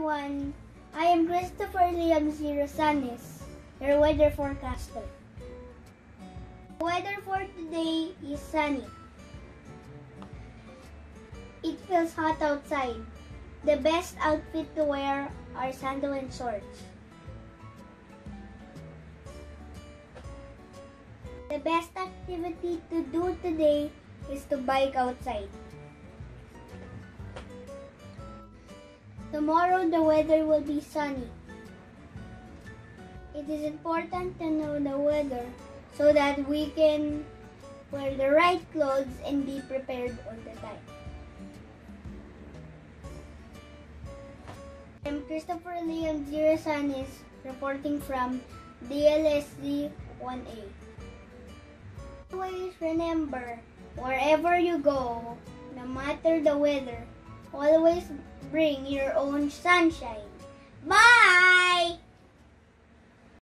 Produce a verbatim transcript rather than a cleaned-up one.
everyone, I am ChrisLiam your weather forecaster. The weather for today is sunny. It feels hot outside. The best outfit to wear are sandals and shorts. The best activity to do today is to bike outside. Tomorrow the weather will be sunny. It is important to know the weather so that we can wear the right clothes and be prepared all the time. I'm ChrisLiam reporting from D L S Z one A. Always remember, wherever you go, no matter the weather, always bring your own sunshine.